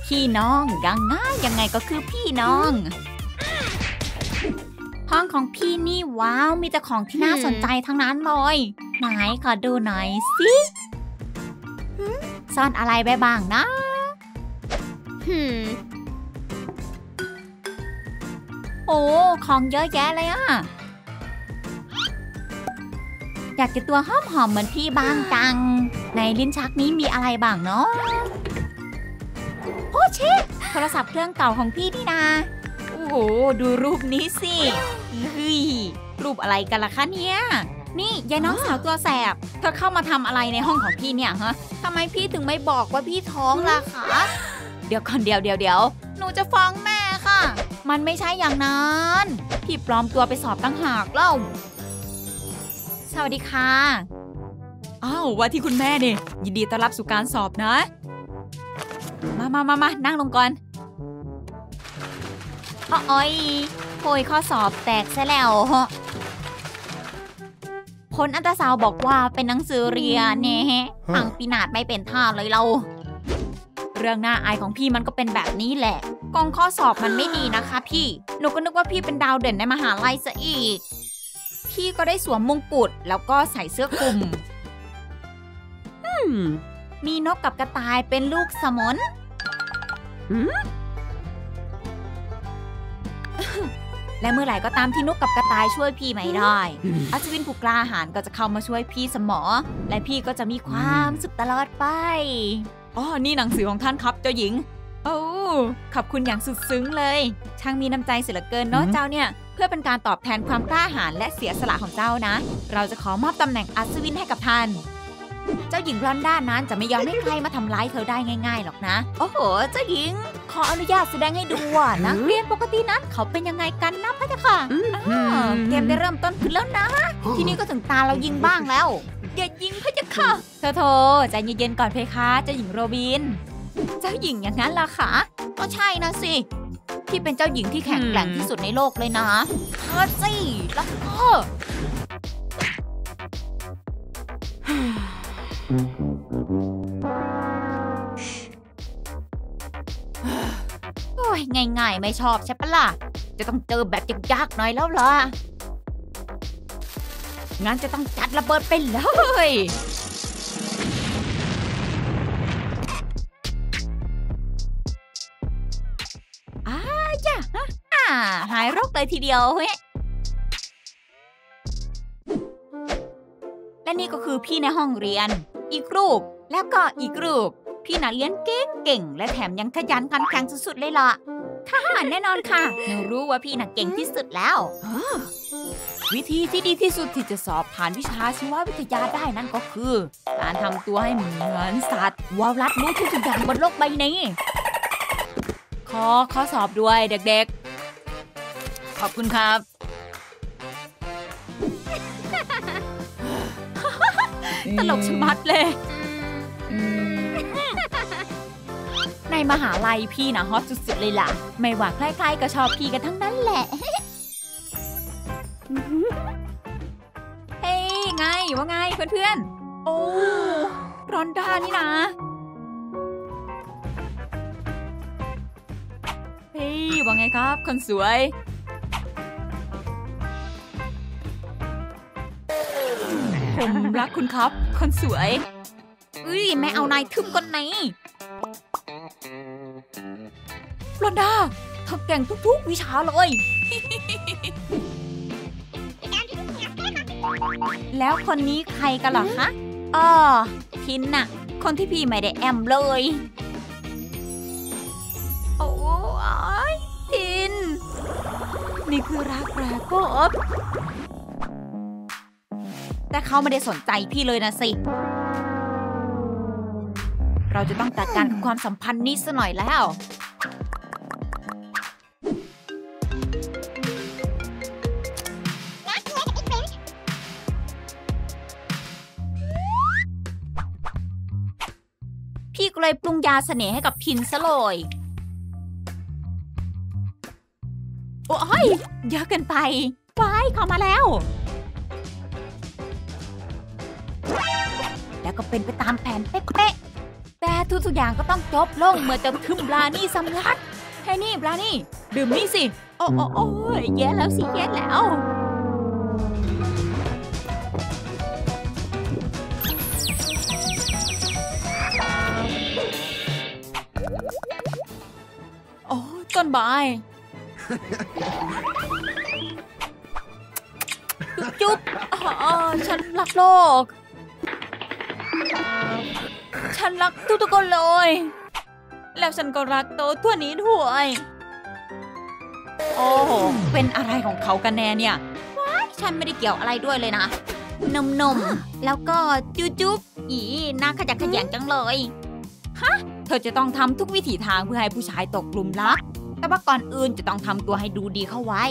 พี่น้องยังไงก็คือพี่น้องห้องของพี่นี่ว้าวมีแต่ของที่น่าสนใจทั้งนั้นเลยไหนขอดูหน่อยสิซ่อนอะไรไว้บ้างนะโอ้ของเยอะแยะเลยอะอยากจะตัวหอมเหมือนพี่บ้างจังในลิ้นชักนี้มีอะไรบ้างเนาะโอ้เชฟโทรศัพท์เครื่องเก่าของพี่นี่นาโอ้โหดูรูปนี้สิเฮ้ยรูปอะไรกันล่ะคะเนี่ยนี่ยายน้องสาวตัวแสบเธอเข้ามาทำอะไรในห้องของพี่เนี่ยฮะทำไมพี่ถึงไม่บอกว่าพี่ท้องล่ะคะเดี๋ยวก่อนเดี๋ยวหนูจะฟ้องแม่ค่ะมันไม่ใช่อย่างนั้นพี่ปลอมตัวไปสอบตั้งหากเล่าสวัสดีค่ะอ้าวว่าที่คุณแม่เนี่ยยินดีต้อนรับสู่การสอบนะมานั่งลงก่อนอ้อยโอยข้อสอบแตกซะแล้วผลอัลตราซาวด์บอกว่าเป็นหนังสือเรียนเนี่ยพังปีนาศไม่เป็นท่าเลยเราเรื่องน่าอายของพี่มันก็เป็นแบบนี้แหละกองข้อสอบมันไม่ดีนะคะพี่หนูก็นึกว่าพี่เป็นดาวเด่นในมหาลัยซะอีกพี่ก็ได้สวมมงกุฎแล้วก็ใส่เสื้อคลุมมีนกกับกระต่ายเป็นลูกสมุนและเมื่อไหร่ก็ตามที่นกกับกระต่ายช่วยพี่ไม่ได้อัศวินผู้กล้าหาญก็จะเข้ามาช่วยพี่เสมอและพี่ก็จะมีความสุขตลอดไปอ๋อนี่หนังสือของท่านครับเจ้าหญิงโอ้ขอบคุณอย่างสุดซึ้งเลยช่างมีน้ำใจเสียเหลือเกินเนาะเจ้าเนี่ยเพื่อเป็นการตอบแทนความกล้าหาญและเสียสละของเจ้านะเราจะขอมอบตำแหน่งอัศวินให้กับท่านเจ้าหญิงรอนด้านั้นจะไม่ยอมให้ใครมาทำร้ายเธอได้ง่ายๆหรอกนะโอ้โหเจ้าหญิงขออนุญาตแสดงให้ดูว่านักเรียนปกตินั้นเขาเป็นยังไงกันนะพะเจ้าค่ะเกมได้เริ่มต้นขึ้นแล้วนะทีนี้ก็ถึงตาเรายิงบ้างแล้วอย่ายิงพะเจ้าค่ะโธ่ใจเย็นๆก่อนเพคะเจ้าหญิงโรบินเจ้าหญิงอย่างนั้นล่ะคะก็ใช่นะสิพี่เป็นเจ้าหญิงที่แข็งแกร่งที่สุดในโลกเลยนะสิแล้วก็โอ้ยง่ายๆไม่ชอบใช่ปะล่ะจะต้องเจอแบบยากๆหน่อยแล้วล่ะงั้นจะต้องจัดระเบิดไปเลยหายโรคเลยทีเดียวเฮ้ยและนี่ก็คือพี่ในห้องเรียนอีกรูปแล้วก็อีกรูปพี่น่ะเรียนเก่งและแถมยังขยันขันแข็งสุดๆเลยล่ะค่ะแน่นอนค่ะหนูรู้ว่าพี่น่ะเก่งที่สุดแล้ววิธีที่ดีที่สุดที่จะสอบผ่านวิชาชีววิทยาได้นั่นก็คือการทำตัวให้เหมือนสัตว์วารัดรู้ทุกอย่างบนโลกใบนี้ข้อสอบด้วยเด็กๆขอบคุณครับตลกชะมัดเลยในมหาลัยพี่นะฮอตสุดๆเลยล่ะไม่ว่าใครๆก็ชอบพี่กันทั้งนั้นแหละเฮ้ยไงว่าไงเพื่อนๆโอ้รอนด้านี่นะเฮ้ยว่าไงครับคนสวยผมรักคุณครับคนสวยไม่เอานายทึมคนไหนรอนด้าเธอเก่งทุกๆวิชาเลยแล้วคนนี้ใครกันเหรอคะทินน่ะคนที่พี่ไม่ได้แอมเลยโอ้ยทินนี่คือรักแรกพบแต่เขาไม่ได้สนใจพี่เลยนะสิเราจะต้องจัดการกับความสัมพันธ์นี้ซะหน่อยแล้วพี่ก็เลยปรุงยาเสน่ห์ให้กับพินซะเลยโอ้ยเยอะเกินไปว้ายเข้ามาแล้วแล้วก็เป็นไปตามแผนเป๊ะแต่ทุกอย่างก็ต้องจบลงเมื่อเจ้าทึมบลานี่สำลักให้นี่บลานี่ดื่มนี่สิโอ้ยแย่แล้วสิแย่แล้วโอ้ต้นบายจุ๊บฉันรักโลกฉันรักทุกคนเลยแล้วฉันก็รักโตทั่วนี้ด้วยโอ้โหเป็นอะไรของเขากันแน่เนี่ยว้ายฉันไม่ได้เกี่ยวอะไรด้วยเลยนะนมแล้วก็จุ๊บอีน่าขยักขยงจังเลยฮะเธอจะต้องทำทุกวิถีทางเพื่อให้ผู้ชายตกหลุมรักแต่ว่าก่อนอื่นจะต้องทำตัวให้ดูดีเข้าไว้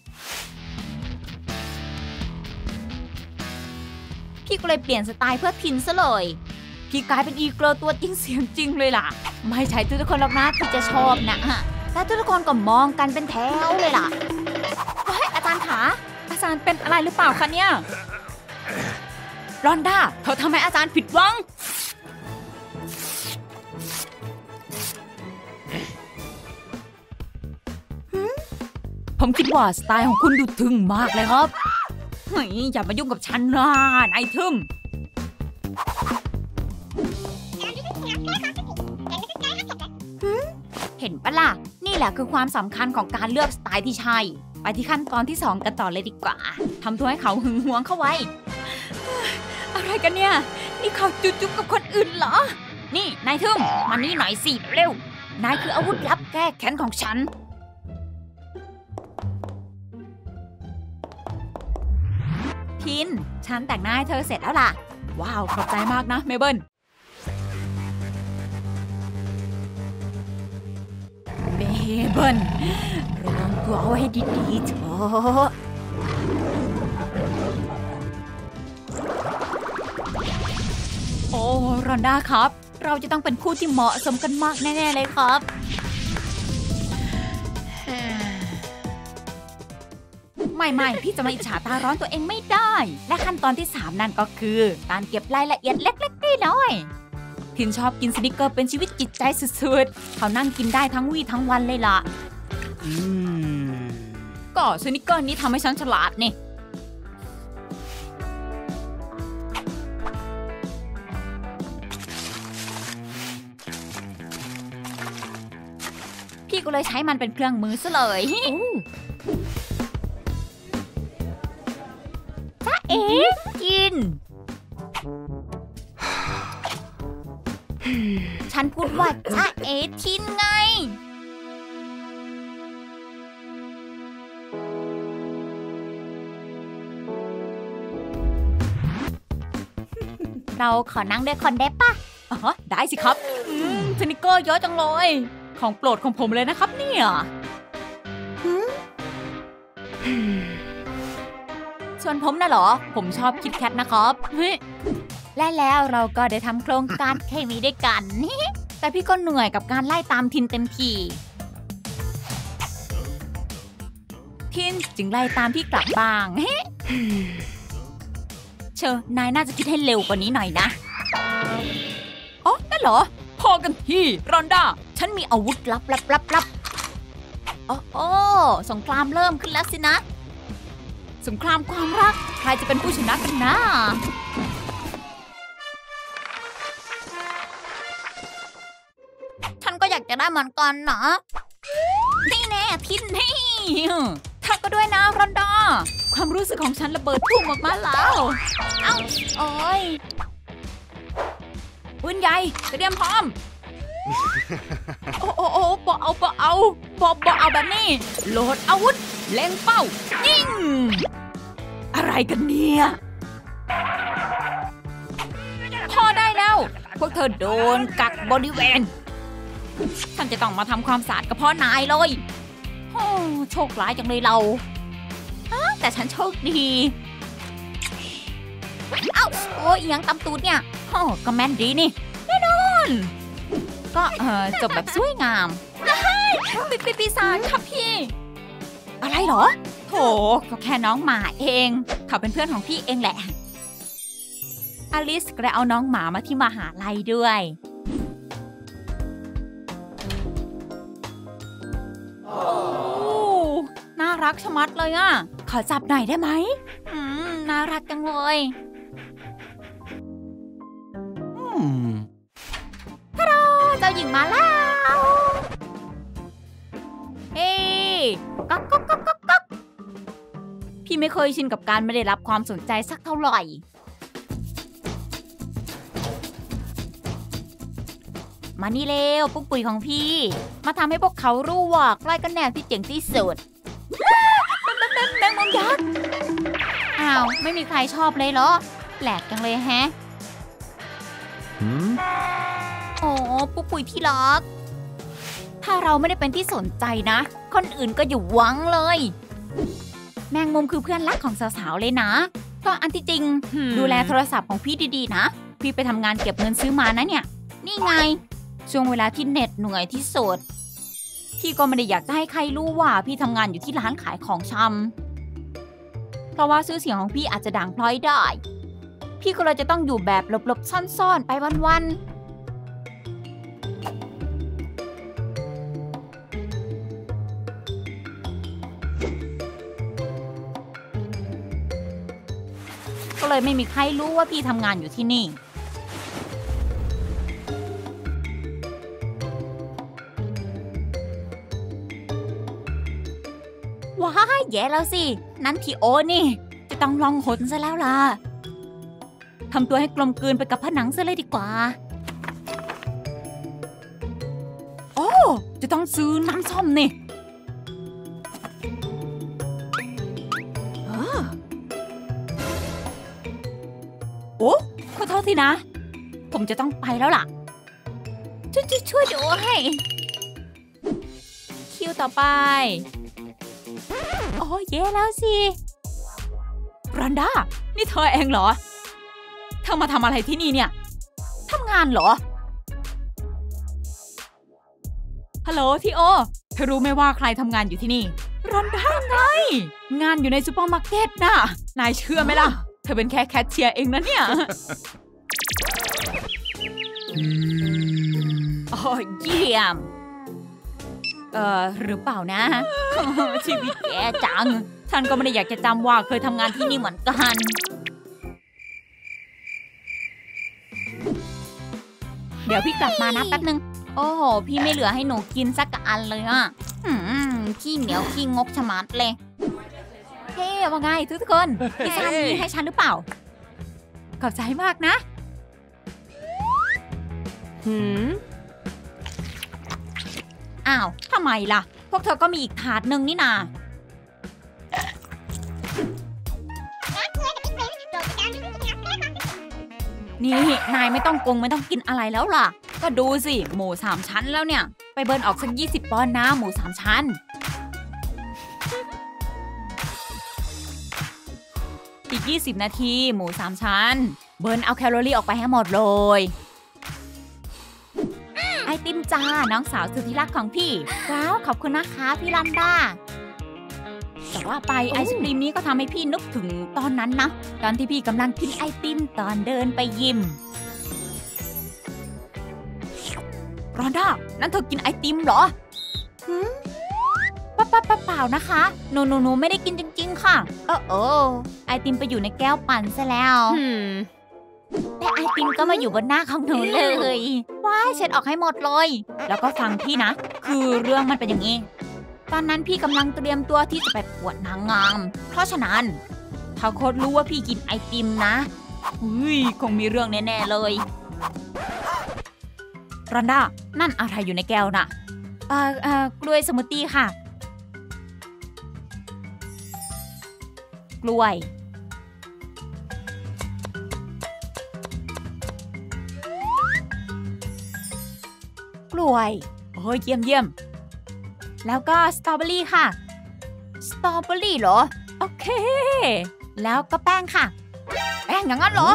พี่ก็เลยเปลี่ยนสไตล์เพื่อทินซะเลยพี่กลายเป็นอีเกิร์ลตัวจริงเสียงจริงเลยล่ะไม่ใช่ทุกคนหรอกนะที่จะชอบนะแต่ทุกคนก็มองกันเป็นแถวเลยล่ะเฮ้ยอาจารย์ขาอาจารย์เป็นอะไรหรือเปล่าคะเนี่ยรอนด้าเธอทำให้อาจารย์ผิดหวังผมคิดว่าสไตล์ของคุณดูทึ่งมากเลยครับเฮ้ยอย่ามายุ่งกับฉันนะนายทึมเห็นปะล่ะนี่แหละคือความสำคัญของการเลือกสไตล์ที่ใช่ไปที่ขั้นตอนที่2กันต่อเลยดีกว่าทำตัวให้เขาหึงหวงเข้าไว้อะไรกันเนี่ยนี่เขาจุ๊บกับคนอื่นเหรอนี่นายทึมมานี่หน่อยสิเร็วนายคืออาวุธลับแก้แค้นของฉันทินฉันแต่งหน้าให้เธอเสร็จแล้วล่ะว้าวขอบใจมากนะเมเบิลระวังตัวเอาให้ดีๆเถอะโอ้รอนด้าครับเราจะต้องเป็นคู่ที่เหมาะสมกันมากแน่ๆเลยครับไม่พี่จะมาอิจฉาตาร้อนตัวเองไม่ได้และขั้นตอนที่3นั่นก็คือการเก็บรายละเอียดเล็กๆน้อยๆทินชอบกินสนิกเกอร์เป็นชีวิตจิตใจสุดๆเขานั่งกินได้ทั้งวี่ทั้งวันเลยล่ะก็สนิกเกอร์นี้ทำให้ฉันฉลาดนี่พี่ก็เลยใช้มันเป็นเครื่องมือซะเลยจ้าเอ๋กินฉันพูดว่าจ้าเอ๋ทินไงเราขอนั่งด้วยคนได้ปะอ๋อได้สิครับสนิกเกอร์เยอะจังเลยของโปรดของผมเลยนะครับเนี่ยส่วนผมน่ะเหรอผมชอบคิดแคทนะครับและแล้วเราก็ได้ทำโครงการเคมีด้วยกันแต่พี่ก็เหนื่อยกับการไล่ตามทินเต็มทีทินจึงไล่ตามพี่กลับบ้างเชอนายน่าจะคิดให้เร็วกว่านี้หน่อยนะอ๋อนั่นเหรอพอกันที่รอนด้าฉันมีอาวุธลับโอ้สงครามเริ่มขึ้นแล้วสินะสงครามความรักใครจะเป็นผู้ชนะกันนะฉันก็อยากจะได้เหมือนกันนะนี่แน่ทินนี่ถ้าก็ด้วยนะรอนด้าความรู้สึกของฉันระเบิดพุ่งออกมาแล้วเอ้าโอ้ยปืนใหญ่เตรียมพร้อมโอ้บ่เอาแบบนี้โหลดอาวุธเล็งเป้ายิงอะไรกันเนี่ยพอได้แล้วพวกเธอโดนกักบริเวณฉันจะต้องมาทำความสะอาดกับพ่อนายเลยโอ้โชคร้ายจังเลยเราแต่ฉันโชคดีเอ้าโอ้ยยังตำตูดเนี่ยโอ้ก็แม่นดีนี่แน่นอนก็จบแบบสวยงามปีศาจครับพี่อะไรเหรอโถก็แค่น้องหมาเองเขาเป็นเพื่อนของพี่เองแหละอลิสก็ได้เอาน้องหมามาที่มหาลัยด้วยรักชะมัดเลยอ่ะขอจับหน่อยได้ไหมน่ารักจังเลยฮัลโหลเจ้าหญิงมาแล้วเฮ้ก๊อกก๊อกก๊อกก๊อกพี่ไม่เคยชินกับการไม่ได้รับความสนใจสักเท่าไหร่มานี่เร็วปุ๊กปุ๋ยของพี่มาทำให้พวกเขารู้ว่าใกล้กันแนวที่เจ๋งที่สุดแมงมุมยักษ์อ้าวไม่มีใครชอบเลยเหรอแปลกจังเลยแฮะโอ้ปุ๊กปุ๋ยที่รักถ้าเราไม่ได้เป็นที่สนใจนะคนอื่นก็อยู่หวังเลยแมงมุมคือเพื่อนรักของสาวๆเลยนะก็อันที่จริงดูแลโทรศัพท์ของพี่ดีๆนะพี่ไปทำงานเก็บเงินซื้อมานะเนี่ยนี่ไงช่วงเวลาที่เหน็ดเหนื่อยที่สุดพี่ก็ไม่ได้อยากจะให้ใครรู้ว่าพี่ทำงานอยู่ที่ร้านขายของชำเพราะว่าชื่อเสียงของพี่อาจจะดังพลอยได้พี่ก็เลยจะต้องอยู่แบบหลบๆซ่อนๆไปวันๆก็เลยไม่มีใครรู้ว่าพี่ทำงานอยู่ที่นี่ว้ายแย่แล้วสินั้นทีโอนี่จะต้องลองหนซะแล้วล่ะทำตัวให้กลมกลืนไปกับผนังซะเลยดีกว่าโอ้จะต้องซื้อน้ำส้มนี่โอ้ขอโทษทีนะผมจะต้องไปแล้วล่ะช่วยดูให้คิวต่อไปโอ้เย่แล้วสิรันดานี่เธอเองเหรอเธอมาทำอะไรที่นี่เนี่ยทำงานเหรอฮัลโหลทีโอเธอรู้ไหมว่าใครทำงานอยู่ที่นี่รันดาไงงานอยู่ในซูเปอร์มาร์เก็ตน่ะนายเชื่อไหมล่ะเธอเป็นแค่แคชเชียร์เองนะเนี่ยโอ้เยี่ยมหรือเปล่านะชีวิตแย่จังฉันก็ไม่ได้อยากจะจำว่าเคยทำงานที่นี่เหมือนกันเดี๋ยวพี่กลับมานะแป๊บนึงโอ้โหพี่ไม่เหลือให้หนูกินสักอันเลยอ่ะขี้เหนียวขี้งกชะมัดเลยเฮ้ว่าไงทุกคนพิซซ่านี้ให้ฉันหรือเปล่าขอบใจมากนะอ้าวทำไมล่ะพวกเธอก็มีอีกถาดหนึ่งนี่นานี่นายไม่ต้องกินอะไรแล้วล่ะก็ดูสิหมู3ชั้นแล้วเนี่ยไปเบิร์นออกสัก20 ปอนด์นะหมู3ชั้นอีก20 นาทีหมู3ชั้นเบิร์นเอาแคลอรี่ออกไปให้หมดเลยไอติมจ้าน้องสาวสุดที่รักของพี่ว้าวขอบคุณนะคะพี่ลันดาแต่ว่าไปไอศกรีมนี้ก็ทำให้พี่นึกถึงตอนนั้นนะตอนที่พี่กำลังกินไอติมตอนเดินไปยิมรอนด้านั่นเธอกินไอติมเหรอเปล่านะคะหนูไม่ได้กินจริงๆค่ะไอติมไปอยู่ในแก้วปั่นซะแล้วแต่ไอติมก็มาอยู่บนหน้าของหนูเลยว้ายเช็ดออกให้หมดเลยแล้วก็ฟังพี่นะคือเรื่องมันเป็นอย่างนี้ตอนนั้นพี่กำลังเตรียมตัวที่จะไปประกวดนางงามเพราะฉะนั้นถ้าโค้ชรู้ว่าพี่กินไอติมนะคงมีเรื่องแน่ๆเลยรันดานั่นอะไรอยู่ในแก้วน่ะกล้วยสมูทตี้ค่ะกล้วยเยี่ยมแล้วก็สตรอเบอรี่ค่ะสตรอเบอรี่เหรอโอเคแล้วก็แป้งค่ะแป้งอย่างนั้นเหรอ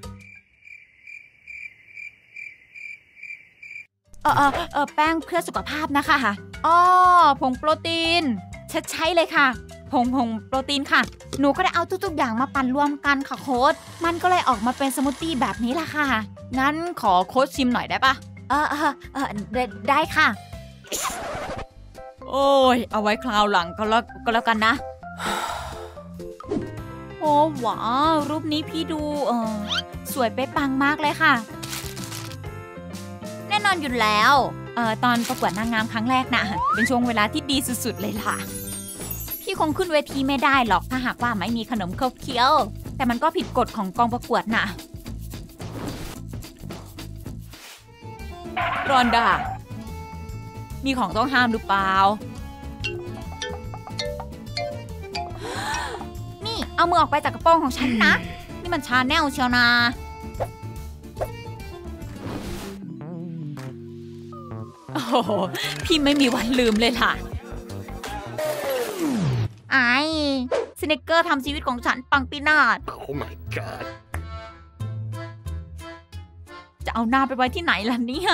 แป้งเพื่อสุขภาพนะคะผงโปรตีนใช่เลยค่ะผงโปรตีนค่ะหนูก็ได้เอาทุกๆอย่างมาปั่นรวมกันค่ะโค้ชมันก็เลยออกมาเป็นสมูทตี้แบบนี้ล่ะค่ะงั้นขอโค้ชชิมหน่อยได้ปะได้ค่ะโอ้ยเอาไว้คราวหลังก็แล้วกันนะ โอ้ว้าวรูปนี้พี่ดูสวยเป๊ะปังมากเลยค่ะแน่นอนอยู่แล้วตอนประกวดนางงามครั้งแรกนะเป็นช่วงเวลาที่ดีสุดๆเลยล่ะพี่คงขึ้นเวทีไม่ได้หรอกถ้าหากว่าไม่มีขนมขบเคี้ยวแต่มันก็ผิดกฎของกองประกวดนะรอนดามีของต้องห้ามหรือเปล่านี่เอามือออกไปจากกระโปรงของฉันนะนี่มันชาแนลเชียวนะโอ้โหพี่ไม่มีวันลืมเลยล่ะไอ้สเนคเกอร์ทำชีวิตของฉันปังปีนาศ Oh my god จะเอาหน้าไปไว้ที่ไหนล่ะเนี่ย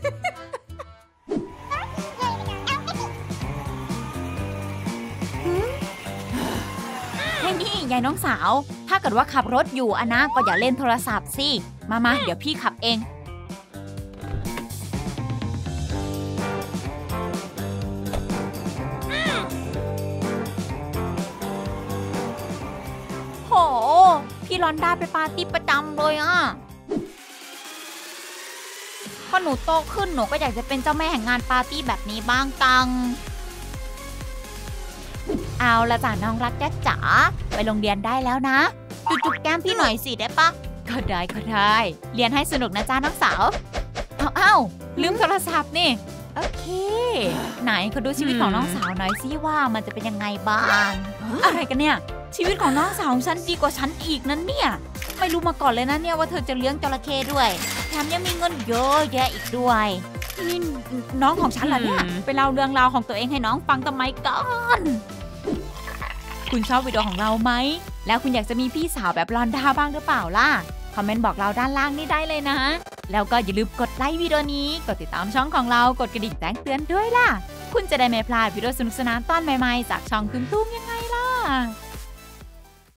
เฮ้ยนี่ยายน้องสาวถ้าเกิดว่าขับรถอยู่อะนะก็อย่าเล่นโทรศัพท์สิมาเดี๋ยวพี่ขับเองโหพี่รอนด้าไปปาร์ตี้ประจำเลยอ่ะพอหนูโตขึ้นหนูก็อยากจะเป็นเจ้าแม่แห่งงานปาร์ตี้แบบนี้บ้างจังเอาละจ้ะน้องรักจ๋าไปโรงเรียนได้แล้วนะจุ๊บแก้มพี่หน่อยสิได้ปะก็ได้เรียนให้สนุกนะจ้าน้องสาวเอาลืมโทรศัพท์นี่โอเคไหนเขาดูชีวิตของน้องสาวหน่อยสิว่ามันจะเป็นยังไงบ้างอะไรกันเนี่ยชีวิตของน้องสาวของฉันดีกว่าฉันอีกนั้นเนี่ยไม่รู้มาก่อนเลยนะเนี่ยว่าเธอจะเลี้ยงจระเข้ด้วยแถมยังมีเงินเยอะแยะอีกด้วยนี่น้องของฉันเหรอเนี่ยไปเล่าเรื่องราวของตัวเองให้น้องฟังทำไมก่อนคุณชอบวิดีโอของเราไหมแล้วคุณอยากจะมีพี่สาวแบบรอนดาบ้างหรือเปล่าล่ะคอมเมนต์บอกเราด้านล่างนี่ได้เลยนะแล้วก็อย่าลืมกดไลค์วิดีโอนี้กดติดตามช่องของเรากดกระดิ่งแจ้งเตือนด้วยล่ะคุณจะได้ไม่พลาดวิดีโอสนุกสนานตอนใหม่ๆจากช่องตุ้มยังไงล่ะ